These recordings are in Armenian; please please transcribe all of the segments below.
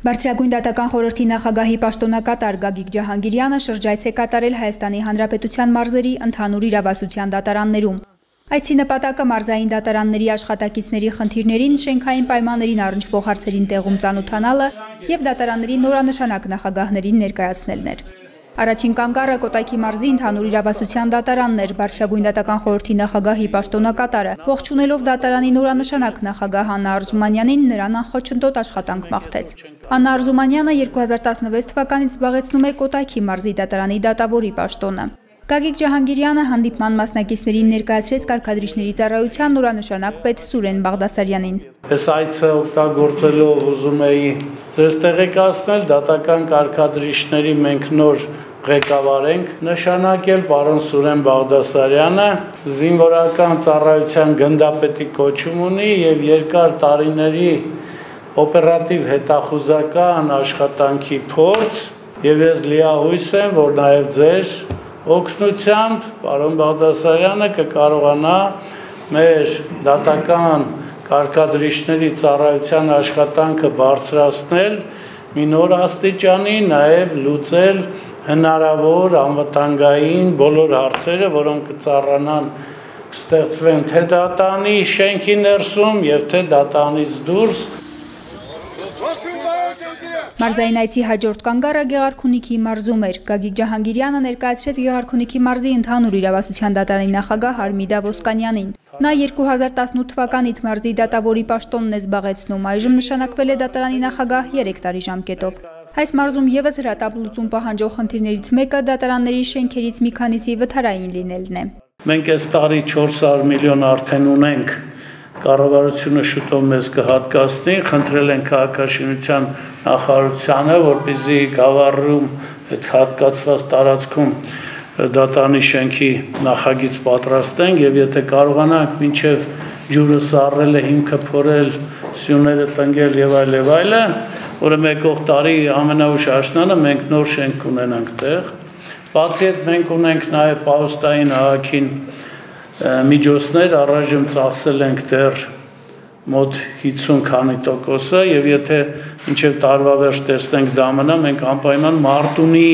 Բարձրագույն դատական խորհրդի նախագահի պաշտոնակատար Գագիկ Ջահանգիրյանը շրջայց է կատարել Հայաստանի Հանրապետության մարզերի ընդհանուր իրավասության դատարաններում։ Այցի նպատակը մարզային դատարանների աշխատակիցների խնդիրներին, շենքային պայմաններին առնչվող հարցերին տեղում ծանոթանալը և դատարանների նորանշանակ նախագահներին ներկայացնելն էր։ Առաջին կանգառը Կոտայքի մարզի ընդհանուր իրավասության դատարանն էր, Բարձրագույն դատական խորհրդի նախագահի պաշտոնակատարը, ողջունելով դատարանի նորանշանակ նախագահ Աննա Արզումանյանին, նրան անխոչնդոտ աշխատանք մաղթեց։ Աննա Արզումանյանը 2016 թվականից զբաղեցնում է Կոտայքի մարզի դատարանի դատավորի պաշտոնը։ Գագիկ Ջահանգիրյանը հանդիպման մասնակիցներին ներկայացրեց կարգադրիչների ծառայության նորանշանակ պետ Սուրեն Բաղդասարյանին։ Այս այցը օգտագործելով ուզում էի ձեզ տեղեկացնել դատական կարգադրիչների մենք նոր ղեկավար ենք նշանակել պարոն Սուրեն Բաղդասարյանը, զինվորական ծառայության գնդապետի կոչում ունի եւ երկար տարիների օպերատիվ հետախուզական աշխատանքի փորձ եւ ես լիահույս եմ, որ նաեւ ձեր օգնությամբ պարոն Բաղդասարյանը կկարողանա մեր դատական կարգադրիչների ծառայության աշխատանքը բարձրացնել մի նոր աստիճանի, նաև լուծել հնարավոր անվտանգային բոլոր հարցերը, որոնք կծառանան կստեղծվեն թե դատանի շենքի ներսում եւ թե դատանից դուրս։ Մարզային այցի հաջորդ կանգառը Գեղարքունիքի մարզում էր։ Գագիկ Ջահանգիրյանը ներկայացրեց Գեղարքունիքի մարզի ընդհանուր իրավասության դատարանի նախագահ Արմիդա Ոսկանյանին։ Նա 2018 թվականից մարզի դատավորի պաշտոնն է զբաղեցնում, այժմ նշանակվել է դատարանի նախագահ 3 տարի ժամկետով։ Այս մարզում եւս հրատապ լուծում պահանջող խնդիրներից մեկը դատարանների շենքերից մի քանիսի վթարային լինելն է։ Մենք այս տարի 400 միլիոն արդեն ունենք, կառավարությունը շուտով մեզ կհատկացնի, խնդրել են քաղաքաշինության նախարարությանը, որպեսզի Գավառում այդ հատկացված տարածքում դատարանի շենքի նախագիծ պատրաստենք եւ եթե կարողանանք մինչեւ ջուրը սառել է հիմքը փորել, սյուները տնկել եւ այլը, որը մեկող տարի ամենաուշ աշնանը մենք նոր շենք կունենանք տեղ։ Բացի այդ մենք ունենք նաեւ Պաուստային ահագին միջոցներ, առայժմ ծախսել ենք դեռ մոտ 50 քանի տոկոսը եւ եթե մինչեւ տարվա վերջ տեսնենք դա մնա, մենք անպայման Մարտունի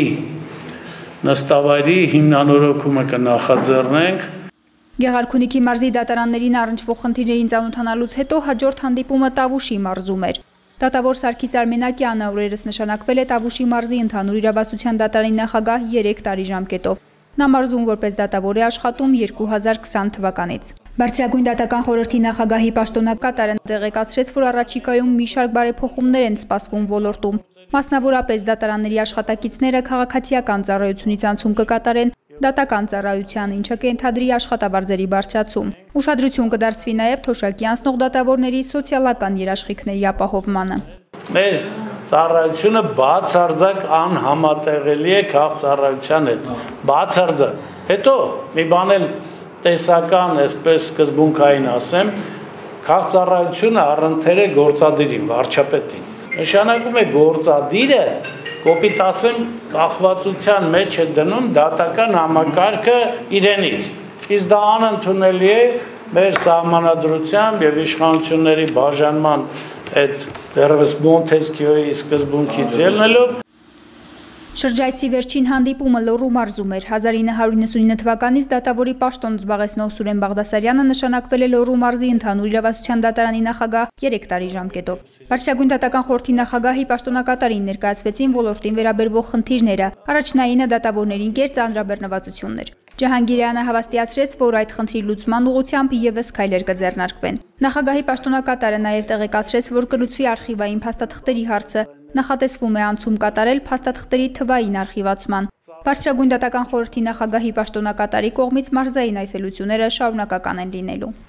նստավայրի հիմնանորոգումը կնախաձեռնենք։ Գեղարքունիքի մարզի դատարաններին առնչվող խնդիրներին ծանոթանալուց հետո հաջորդ հանդիպումը Տավուշի մարզում էր։ Դատավոր Սարգիս Արմենակյանը օրերս նշանակվել է Տավուշի մարզի ընդհանուր իրավասության դատարանի նախագահ 3 տարի ժամկետով։ Նա մարզում որպես դատավոր է աշխատում 2020 թվականից։ Բարձրագույն դատական խորհրդի նախագահի պաշտոնակատարը տեղեկացրեց, որ առաջիկայում մի շարք բարեփոխումներ են սպասվում ոլորտում։ Մասնավորապես դատարանների աշխատակիցները քաղաքացիական ծառայությունից անցում կկատարեն դատական ծառայության, ինչը կենթադրի աշխատավարձերի բարձրացում։ Ուշադրություն կդարձվի նաև թոշակի անցնող դատավորների սոցիալական երաշխիքների ապահովմանը։ Մեր ծառայությունը բացարձակ անհամատեղելի է քաղաքծառայության հետ։ Բացարձակ։ Հետո մի բան էլ տեսական, այսպես սկզբունքային ասեմ, քաղաքծառայությունը առընթեր է գործադիրին, վարչապետին։ Նշանակում է գործադիրը, կոպիտ ասեմ, կախվածության մեջ է դնում դատական համակարգը իրենից։ Իսկ դա անընդունելի է մեր սահմանադրությամբ եւ իշխանությունների բաժանման այդ դեռևս Մոնտեսկիոյի սկզբունքից ելնելով։ Շրջայցի վերջին հանդիպումը Լոռու մարզում էր։ 1999 թվականից դատավորի պաշտոն զբաղեցնող Սուրեն Բաղդասարյանը նշանակվել է Լոռու մարզի ընդհանուր իրավասության դատարանի նախագահ 3 տարի ժամկետով։ Բարձրագույն դատական խորհրդի նախագահի պաշտոնակատարին ներկայացվեցին ոլորտին վերաբերվող խնդիրները։ Առաջնայինը դատավորներին կեր ծանրաբեռնվածություններ։ Ջահանգիրյանը հավաստիացրեց, որ այդ խնդրի լուծման ուղղությամբ ևս քայլեր կձեռնարկվեն։ Նախագահի պաշտոնակատարը նաև տեղեկացրեց, որ կլուծվի արխիվային փաստաթղթերի հարցը։ Նախատեսվում է անցում կատարել փաստաթղթերի թվային արխիվացման։ Բարձրագույն դատական խորհրդի նախագահի պաշտոնակատարի կողմից մարզային այցելությունները շարունակական են լինելու։